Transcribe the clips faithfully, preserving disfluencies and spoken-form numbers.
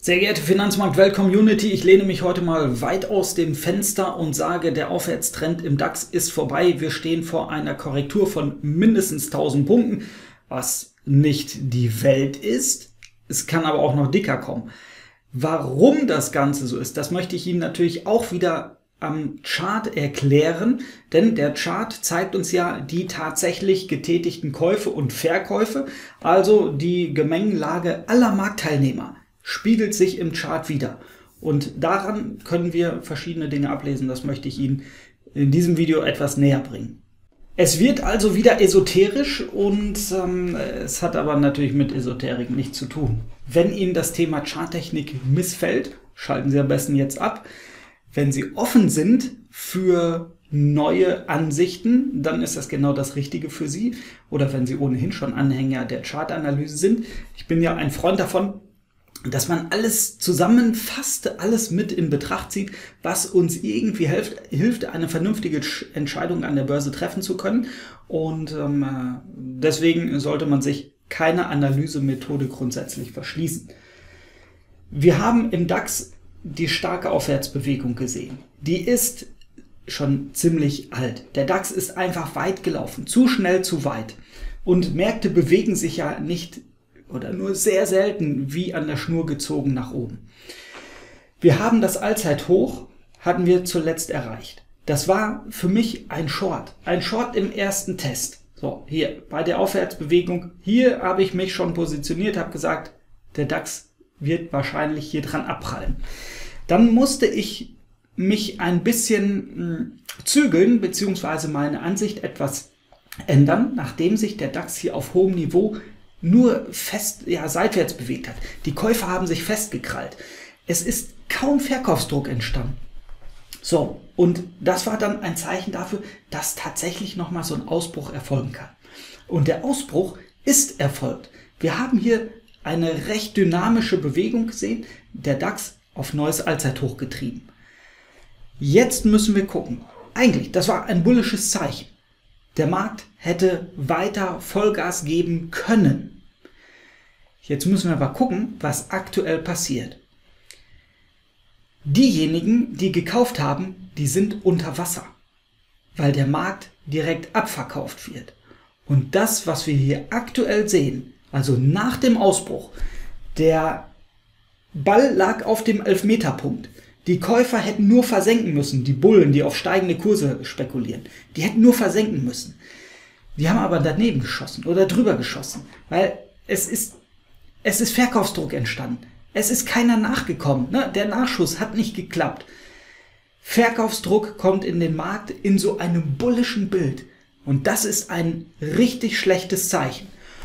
Sehr geehrte Finanzmarkt-Welt-Community, ich lehne mich heute mal weit aus dem Fenster und sage, der Aufwärtstrend im DAX ist vorbei. Wir stehen vor einer Korrektur von mindestens tausend Punkten, was nicht die Welt ist. Es kann aber auch noch dicker kommen. Warum das Ganze so ist, das möchte ich Ihnen natürlich auch wieder am Chart erklären, denn der Chart zeigt uns ja die tatsächlich getätigten Käufe und Verkäufe, also die Gemengelage aller Marktteilnehmer spiegelt sich im Chart wieder. Und daran können wir verschiedene Dinge ablesen. Das möchte ich Ihnen in diesem Video etwas näher bringen. Es wird also wieder esoterisch und ähm, es hat aber natürlich mit Esoterik nichts zu tun. Wenn Ihnen das Thema Charttechnik missfällt, schalten Sie am besten jetzt ab. Wenn Sie offen sind für neue Ansichten, dann ist das genau das Richtige für Sie. Oder wenn Sie ohnehin schon Anhänger der Chartanalyse sind. Ich bin ja ein Freund davon, dass man alles zusammenfasst, alles mit in Betracht zieht, was uns irgendwie hilft, hilft eine vernünftige Entscheidung an der Börse treffen zu können. Und ähm, deswegen sollte man sich keine Analysemethode grundsätzlich verschließen. Wir haben im DAX die starke Aufwärtsbewegung gesehen. Die ist schon ziemlich alt. Der DAX ist einfach weit gelaufen, zu schnell, zu weit. Und Märkte bewegen sich ja nicht oder nur sehr selten wie an der Schnur gezogen nach oben. Wir haben das Allzeithoch, hatten wir zuletzt erreicht. Das war für mich ein Short. Ein Short im ersten Test. So, hier bei der Aufwärtsbewegung, hier habe ich mich schon positioniert, habe gesagt, der DAX wird wahrscheinlich hier dran abprallen. Dann musste ich mich ein bisschen mh, zügeln, beziehungsweise meine Ansicht etwas ändern, nachdem sich der DAX hier auf hohem Niveau nur fest, ja, seitwärts bewegt hat. Die Käufer haben sich festgekrallt. Es ist kaum Verkaufsdruck entstanden. So, und das war dann ein Zeichen dafür, dass tatsächlich nochmal so ein Ausbruch erfolgen kann. Und der Ausbruch ist erfolgt. Wir haben hier eine recht dynamische Bewegung gesehen, der DAX auf neues Allzeithoch getrieben. Jetzt müssen wir gucken. Eigentlich, das war ein bullisches Zeichen. Der Markt hätte weiter Vollgas geben können. Jetzt müssen wir aber gucken, was aktuell passiert. Diejenigen, die gekauft haben, die sind unter Wasser, weil der Markt direkt abverkauft wird. Und das, was wir hier aktuell sehen, also nach dem Ausbruch, der Ball lag auf dem Elfmeterpunkt. Die Käufer hätten nur versenken müssen, die Bullen, die auf steigende Kurse spekulieren, die hätten nur versenken müssen. Die haben aber daneben geschossen oder drüber geschossen, weil es ist, es ist Verkaufsdruck entstanden. Es ist keiner nachgekommen, ne? Der Nachschuss hat nicht geklappt. Verkaufsdruck kommt in den Markt in so einem bullischen Bild und das ist ein richtig schlechtes Zeichen.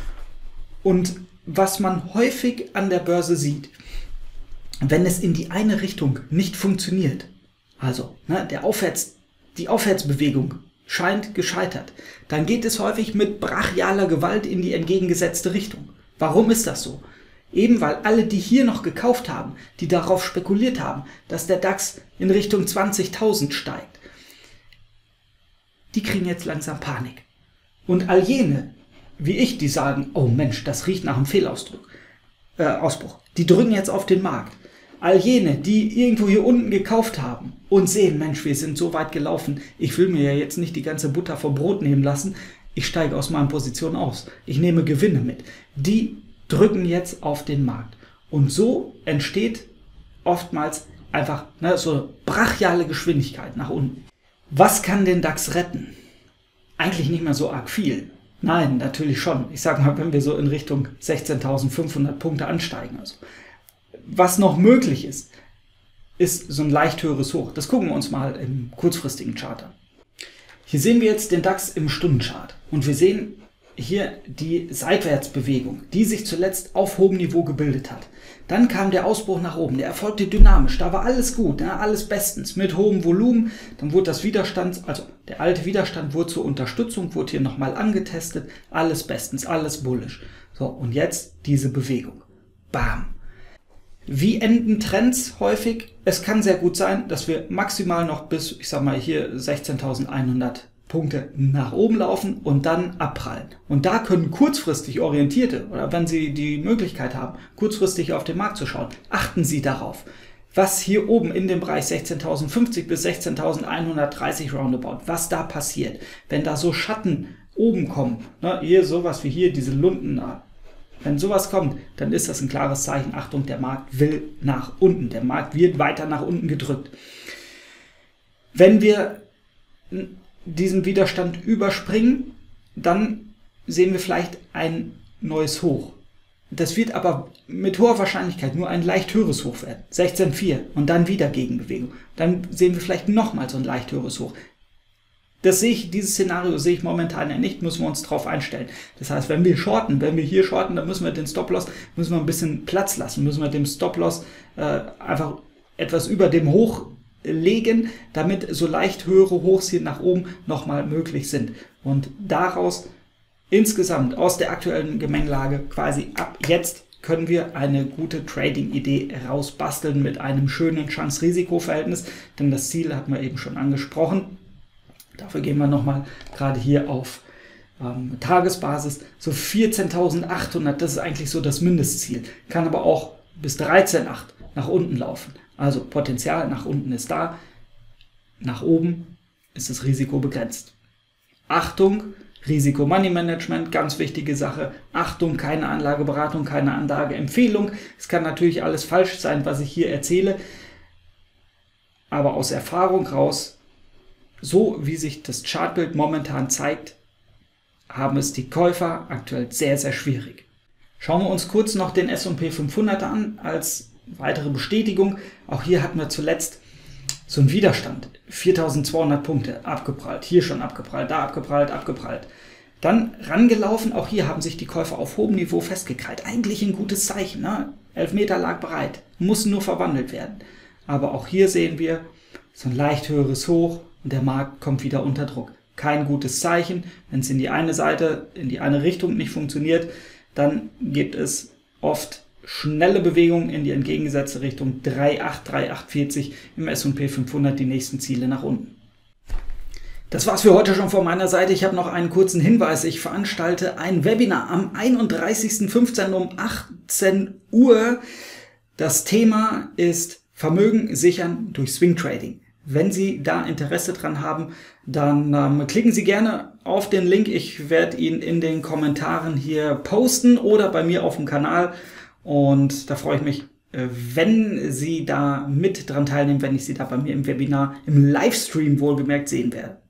Und was man häufig an der Börse sieht, wenn es in die eine Richtung nicht funktioniert, also ne, der Aufwärts, die Aufwärtsbewegung scheint gescheitert, dann geht es häufig mit brachialer Gewalt in die entgegengesetzte Richtung. Warum ist das so? Eben weil alle, die hier noch gekauft haben, die darauf spekuliert haben, dass der DAX in Richtung zwanzigtausend steigt, die kriegen jetzt langsam Panik. Und all jene, wie ich, die sagen, oh Mensch, das riecht nach einem Fehlausdruck, äh, Ausbruch, die drücken jetzt auf den Markt. All jene, die irgendwo hier unten gekauft haben und sehen, Mensch, wir sind so weit gelaufen, ich will mir ja jetzt nicht die ganze Butter vom Brot nehmen lassen, ich steige aus meiner Position aus, ich nehme Gewinne mit. Die drücken jetzt auf den Markt. Und so entsteht oftmals einfach ne, so brachiale Geschwindigkeit nach unten. Was kann den DAX retten? Eigentlich nicht mehr so arg viel. Nein, natürlich schon. Ich sage mal, wenn wir so in Richtung sechzehntausendfünfhundert Punkte ansteigen. Also. Was noch möglich ist, ist so ein leicht höheres Hoch. Das gucken wir uns mal im kurzfristigen Chart an. Hier sehen wir jetzt den DAX im Stundenchart. Und wir sehen hier die Seitwärtsbewegung, die sich zuletzt auf hohem Niveau gebildet hat. Dann kam der Ausbruch nach oben, der erfolgte dynamisch, da war alles gut, ja, alles bestens, mit hohem Volumen. Dann wurde das Widerstand, also der alte Widerstand wurde zur Unterstützung, wurde hier nochmal angetestet, alles bestens, alles bullisch. So, und jetzt diese Bewegung. Bam! Wie enden Trends häufig? Es kann sehr gut sein, dass wir maximal noch bis, ich sag mal hier, sechzehntausendeinhundert Punkte nach oben laufen und dann abprallen. Und da können kurzfristig Orientierte, oder wenn Sie die Möglichkeit haben, kurzfristig auf den Markt zu schauen, achten Sie darauf, was hier oben in dem Bereich sechzehntausendfünfzig bis sechzehntausendeinhundertdreißig roundabout, was da passiert. Wenn da so Schatten oben kommen, ne, hier sowas wie hier, diese Lunden da, wenn sowas kommt, dann ist das ein klares Zeichen, Achtung, der Markt will nach unten, der Markt wird weiter nach unten gedrückt. Wenn wir diesen Widerstand überspringen, dann sehen wir vielleicht ein neues Hoch. Das wird aber mit hoher Wahrscheinlichkeit nur ein leicht höheres Hoch werden, sechzehn Komma vier, und dann wieder Gegenbewegung. Dann sehen wir vielleicht nochmal so ein leicht höheres Hoch. Das sehe ich, dieses Szenario sehe ich momentan ja nicht, müssen wir uns darauf einstellen. Das heißt, wenn wir shorten, wenn wir hier shorten, dann müssen wir den Stop-Loss, müssen wir ein bisschen Platz lassen, müssen wir dem Stop-Loss äh, einfach etwas über dem Hoch legen, damit so leicht höhere Hochs hier nach oben nochmal möglich sind. Und daraus insgesamt aus der aktuellen Gemengelage quasi ab jetzt können wir eine gute Trading-Idee rausbasteln mit einem schönen Chance-Risiko-Verhältnis, denn das Ziel hatten wir eben schon angesprochen. Dafür gehen wir nochmal gerade hier auf ähm, Tagesbasis. So vierzehntausendachthundert, das ist eigentlich so das Mindestziel. Kann aber auch bis dreizehn Komma acht nach unten laufen. Also Potenzial nach unten ist da, nach oben ist das Risiko begrenzt. Achtung, Risiko-Money-Management, ganz wichtige Sache. Achtung, keine Anlageberatung, keine Anlageempfehlung. Es kann natürlich alles falsch sein, was ich hier erzähle, aber aus Erfahrung raus, so wie sich das Chartbild momentan zeigt, haben es die Käufer aktuell sehr, sehr schwierig. Schauen wir uns kurz noch den S und P fünfhundert an als weitere Bestätigung. Auch hier hatten wir zuletzt so einen Widerstand. viertausendzweihundert Punkte abgeprallt. Hier schon abgeprallt, da abgeprallt, abgeprallt. Dann rangelaufen. Auch hier haben sich die Käufer auf hohem Niveau festgekrallt. Eigentlich ein gutes Zeichen. Ne? elf Meter lag bereit. Muss nur verwandelt werden. Aber auch hier sehen wir so ein leicht höheres Hoch und der Markt kommt wieder unter Druck. Kein gutes Zeichen. Wenn es in die eine Seite, in die eine Richtung nicht funktioniert, dann gibt es oft schnelle Bewegungen in die entgegengesetzte Richtung. drei Komma acht, drei Komma achtundvierzig im S und P fünfhundert, die nächsten Ziele nach unten. Das war's für heute schon von meiner Seite. Ich habe noch einen kurzen Hinweis. Ich veranstalte ein Webinar am einunddreißigsten fünfzehnten um achtzehn Uhr. Das Thema ist Vermögen sichern durch Swing Trading. Wenn Sie da Interesse dran haben, dann ähm, klicken Sie gerne auf den Link. Ich werde ihn in den Kommentaren hier posten oder bei mir auf dem Kanal. Und da freue ich mich, wenn Sie da mit dran teilnehmen, wenn ich Sie da bei mir im Webinar, im Livestream wohlgemerkt sehen werde.